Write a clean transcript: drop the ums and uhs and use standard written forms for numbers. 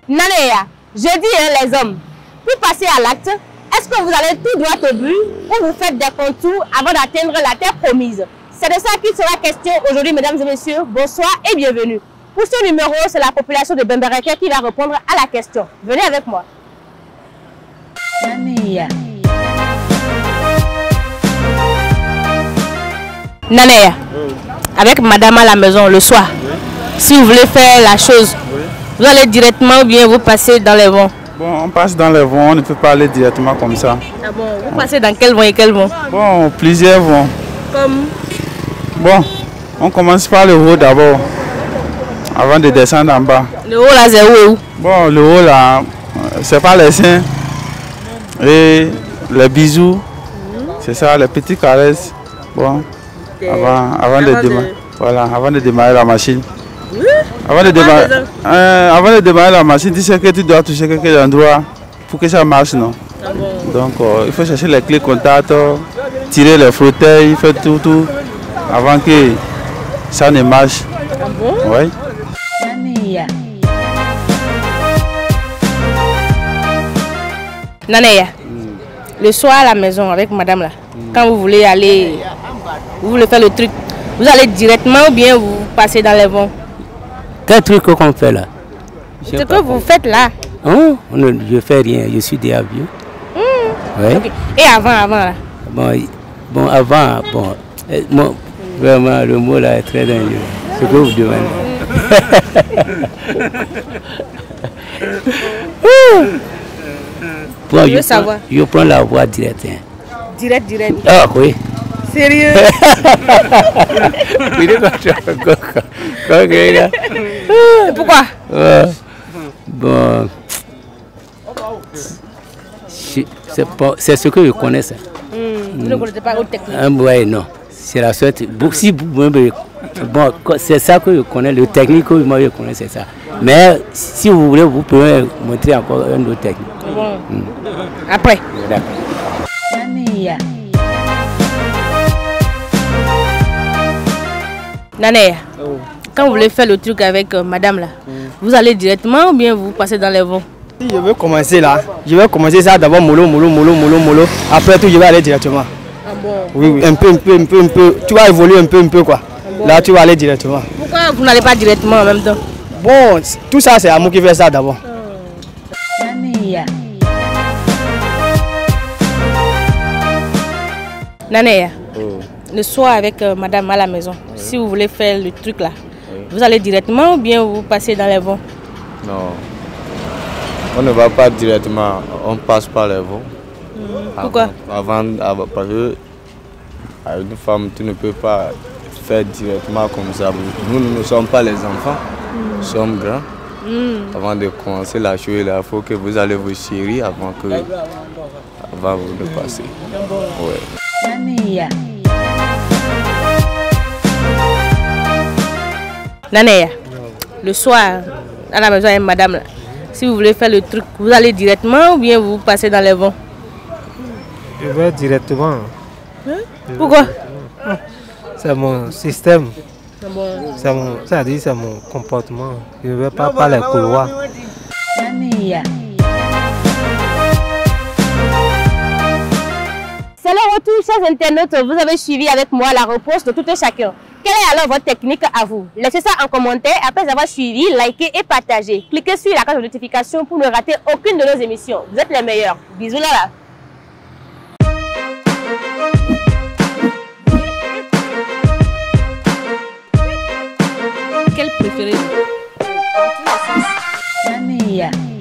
Naneya, je dis les hommes, pour passer à l'acte, est-ce que vous allez tout droit au but ou vous faites des contours avant d'atteindre la terre promise? C'est de ça qu'il sera question aujourd'hui, mesdames et messieurs. Bonsoir et bienvenue. Pour ce numéro, c'est la population de Bembereke qui va répondre à la question. Venez avec moi. Naneya. Naneya, avec madame à la maison le soir, si vous voulez faire la chose, vous allez directement ou bien vous passez dans les vents? Bon, on passe dans les vents, on ne peut pas aller directement comme ça. Ah bon, vous passez dans quel vent et quel vent? Bon, plusieurs vents. Comme? Bon, on commence par le haut d'abord, avant de descendre en bas. Le haut là, c'est où et où? Bon, le haut là, c'est pas les seins et les bisous, c'est ça, les petites caresses. Bon, avant de démarrer la machine. Oui? Avant de démarrer la machine, tu sais que tu dois toucher quelques endroits pour que ça marche, non? Ah bon. Donc il faut chercher les clés contact, tirer les fauteuils, faire tout avant que ça ne marche. Ah bon? Oui. Naneya, le soir à la maison avec madame là, quand vous voulez aller, vous voulez faire le truc, vous allez directement ou bien vous passez dans les vents? Quel truc qu'on fait là? Ce que vous faites là? Oh, je ne fais rien, je suis déjà vieux. Ouais. Okay. Et avant là? Avant, vraiment le mot là est très dangereux. Ce que vous demandez. Bon, je veux savoir. Je prends la voie directe. Direct. Ah oui. Sérieux? Pourquoi? Bon, c'est ce que je connais ça. Vous ne connaissez pas votre technique? Oui, non. C'est la sorte. Bon, c'est ça que je connais, le technique que moi je connais, c'est ça. Mais si vous voulez, vous pouvez montrer encore une autre technique. Bon. Après. D'accord. Naneya, quand vous voulez faire le truc avec madame là, vous allez directement ou bien vous passez dans les vents? Si je veux commencer là, je vais commencer ça d'abord mollo. Après tout, je vais aller directement. Ah bon? Oui, un peu. Tu vas évoluer un peu quoi. Ah bon? Là, tu vas aller directement. Pourquoi vous n'allez pas directement en même temps? Bon, tout ça, c'est à moi qui fait ça d'abord. Naneya, le soir avec madame à la maison, si vous voulez faire le truc là, vous allez directement ou bien vous passez dans les vents? Non, on ne va pas directement, on passe par les vents. Pourquoi? Parce que une femme, tu ne peux pas faire directement comme ça. Nous ne sommes pas les enfants, nous sommes grands. Avant de commencer la chose, il faut que vous allez vous chérir avant vous de passer. Ouais. Naneya, le soir à la maison avec madame là, si vous voulez faire le truc, vous allez directement ou bien vous passez dans les vents? Je vais directement. Pourquoi? C'est mon système. Bon. C'est mon comportement. Je ne vais pas par les couloirs. C'est le retour, chers internautes. Vous avez suivi avec moi la réponse de tout un chacun. Quelle est alors votre technique à vous? Laissez ça en commentaire après avoir suivi, liké et partagé. Cliquez sur la cloche de notification pour ne rater aucune de nos émissions. Vous êtes les meilleurs. Bisous là. Quel préférez-vous?